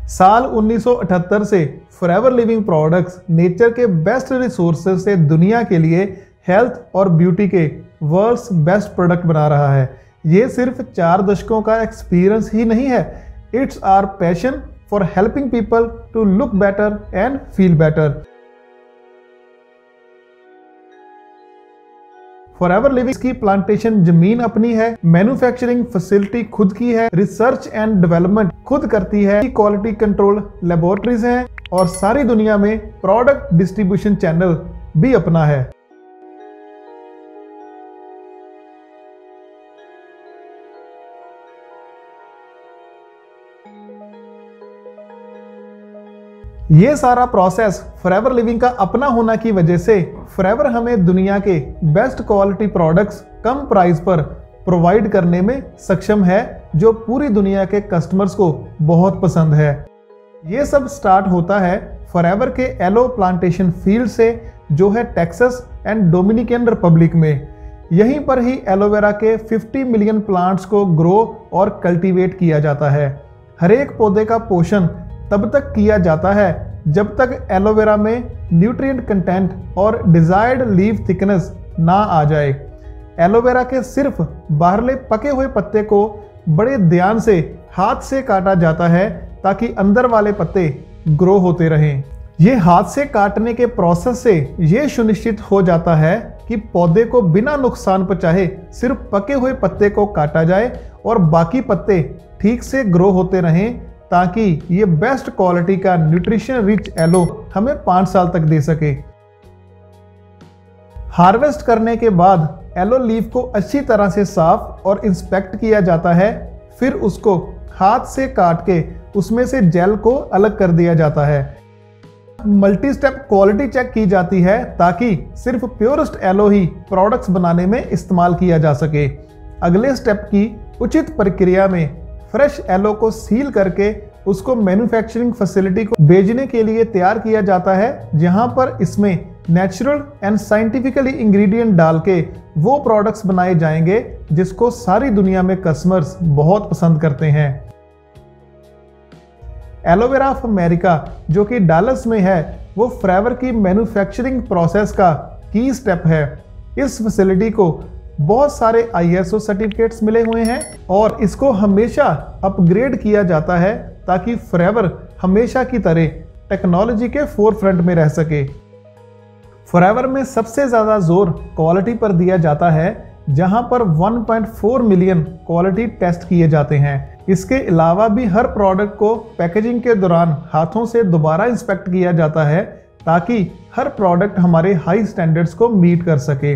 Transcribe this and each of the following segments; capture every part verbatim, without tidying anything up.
साल उन्नीस सौ अठहत्तर से फॉरएवर लिविंग प्रोडक्ट्स नेचर के बेस्ट रिसोर्सेज से दुनिया के लिए हेल्थ और ब्यूटी के वर्ल्ड्स बेस्ट प्रोडक्ट बना रहा है। ये सिर्फ चार दशकों का एक्सपीरियंस ही नहीं है, it's our passion for helping people to look better and feel better. Forever living की प्लांटेशन जमीन अपनी है, मैन्युफैक्चरिंग फैसिलिटी खुद की है, रिसर्च एंड डेवलपमेंट खुद करती है, क्वालिटी कंट्रोल लेबोरेटरीज हैं और सारी दुनिया में प्रोडक्ट डिस्ट्रीब्यूशन चैनल भी अपना है। ये सारा प्रोसेस फॉरएवर लिविंग का अपना होना की वजह से फॉरएवर हमें दुनिया के बेस्ट क्वालिटी प्रोडक्ट्स कम प्राइस पर प्रोवाइड करने में सक्षम है, जो पूरी दुनिया के कस्टमर्स को बहुत पसंद है। ये सब स्टार्ट होता है फॉरएवर के एलो प्लांटेशन फील्ड से, जो है टेक्सास एंड डोमिनिकन रिपब्लिक में। यहीं पर ही एलोवेरा के पचास मिलियन प्लांट्स को ग्रो और कल्टीवेट किया जाता है। हर एक पौधे का पोषण तब तक किया जाता है जब तक एलोवेरा में न्यूट्रिएंट कंटेंट और डिजायर्ड लीफ थिकनेस ना आ जाए। एलोवेरा के सिर्फ बाहरले पके हुए पत्ते को बड़े ध्यान से हाथ से काटा जाता है ताकि अंदर वाले पत्ते ग्रो होते रहें। ये हाथ से काटने के प्रोसेस से ये सुनिश्चित हो जाता है कि पौधे को बिना नुकसान पहुंचाए सिर्फ पके हुए पत्ते को काटा जाए और बाकी पत्ते ठीक से ग्रो होते रहें, ताकि ये बेस्ट क्वालिटी का न्यूट्रिशन रिच एलो हमें पाँच साल तक दे सके। हार्वेस्ट करने के बाद एलो लीफ को अच्छी तरह से साफ और इंस्पेक्ट किया जाता है, फिर उसको हाथ से काट के उसमें से जेल को अलग कर दिया जाता है। मल्टी स्टेप क्वालिटी चेक की जाती है ताकि सिर्फ प्योरेस्ट एलो ही प्रोडक्ट्स बनाने में इस्तेमाल किया जा सके। अगले स्टेप की उचित प्रक्रिया में फ्रेश एलो को सील करके उसको मैन्युफैक्चरिंग फैसिलिटी को भेजने के लिए तैयार किया जाता है, जहां पर इसमें नेचुरल एंड साइंटिफिकली इंग्रेडिएंट डाल के वो प्रोडक्ट्स बनाए जाएंगे जिसको सारी दुनिया में कस्टमर्स बहुत पसंद करते हैं। एलोवेरा ऑफ अमेरिका, जो कि डालस में है, वो फॉरएवर की मैन्युफैक्चरिंग प्रोसेस का की स्टेप है। इस फैसिलिटी को बहुत सारे आई एस ओ सर्टिफिकेट्स मिले हुए हैं और इसको हमेशा अपग्रेड किया जाता है ताकि फॉरएवर हमेशा की तरह टेक्नोलॉजी के फोरफ्रंट में रह सके। फॉरएवर में सबसे ज़्यादा जोर क्वालिटी पर दिया जाता है, जहां पर एक पॉइंट चार मिलियन क्वालिटी टेस्ट किए जाते हैं। इसके अलावा भी हर प्रोडक्ट को पैकेजिंग के दौरान हाथों से दोबारा इंस्पेक्ट किया जाता है ताकि हर प्रोडक्ट हमारे हाई स्टैंडर्ड्स को मीट कर सके।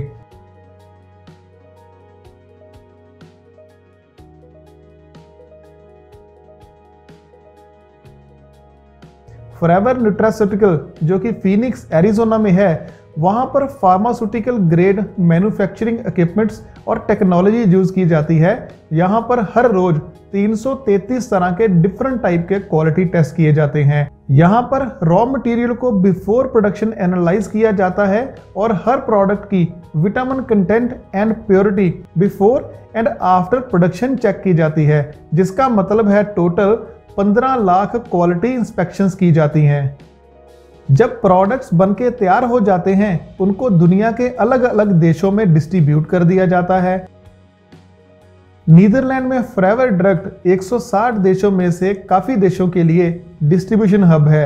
फॉरएवर न्यूट्रास्यूटिकल, जो कि फीनिक्स एरिजोना में है, वहां पर फार्मास्यूटिकल ग्रेड मैन्युफैक्चरिंग इक्विपमेंट्स और टेक्नोलॉजी यूज की जाती है। यहां पर हर रोज तीन सौ तैंतीस तरह के डिफरेंट टाइप के क्वालिटी टेस्ट किए जाते हैं। यहां पर रॉ मटेरियल को बिफोर प्रोडक्शन एनालाइज किया जाता है और हर प्रोडक्ट की vitamin content and purity before and after production check की जाती है, जिसका मतलब है टोटल पंद्रह लाख क्वालिटी इंस्पेक्शंस की जाती हैं। जब प्रोडक्ट्स बनके तैयार हो जाते हैं, उनको दुनिया के अलग अलग देशों में डिस्ट्रीब्यूट कर दिया जाता है। नीदरलैंड में फॉरएवर डायरेक्ट एक सौ साठ देशों में से काफी देशों के लिए डिस्ट्रीब्यूशन हब है।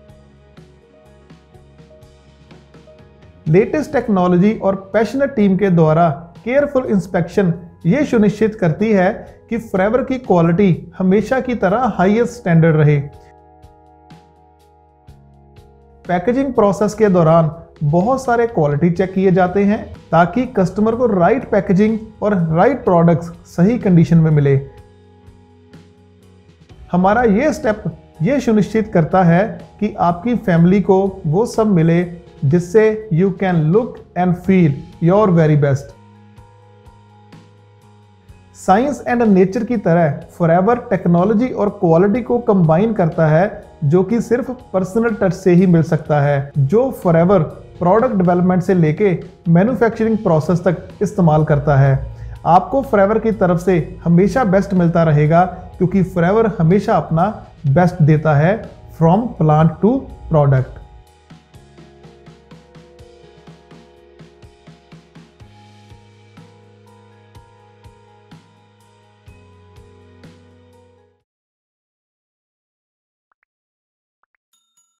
लेटेस्ट टेक्नोलॉजी और पैशनेट टीम के द्वारा केयरफुल इंस्पेक्शन ये सुनिश्चित करती है कि फॉरएवर की क्वालिटी हमेशा की तरह हाईएस्ट स्टैंडर्ड रहे। पैकेजिंग प्रोसेस के दौरान बहुत सारे क्वालिटी चेक किए जाते हैं ताकि कस्टमर को राइट पैकेजिंग और राइट प्रोडक्ट्स सही कंडीशन में मिले। हमारा ये स्टेप ये सुनिश्चित करता है कि आपकी फैमिली को वो सब मिले जिससे you can look and feel your very best. Science and nature की तरह फॉरएवर टेक्नोलॉजी और क्वालिटी को कंबाइन करता है, जो कि सिर्फ पर्सनल टच से ही मिल सकता है, जो फॉरएवर प्रोडक्ट डेवलपमेंट से लेके मैन्युफैक्चरिंग प्रोसेस तक इस्तेमाल करता है। आपको फॉरएवर की तरफ से हमेशा बेस्ट मिलता रहेगा, क्योंकि फॉरएवर हमेशा अपना बेस्ट देता है फ्रॉम प्लांट टू प्रोडक्ट।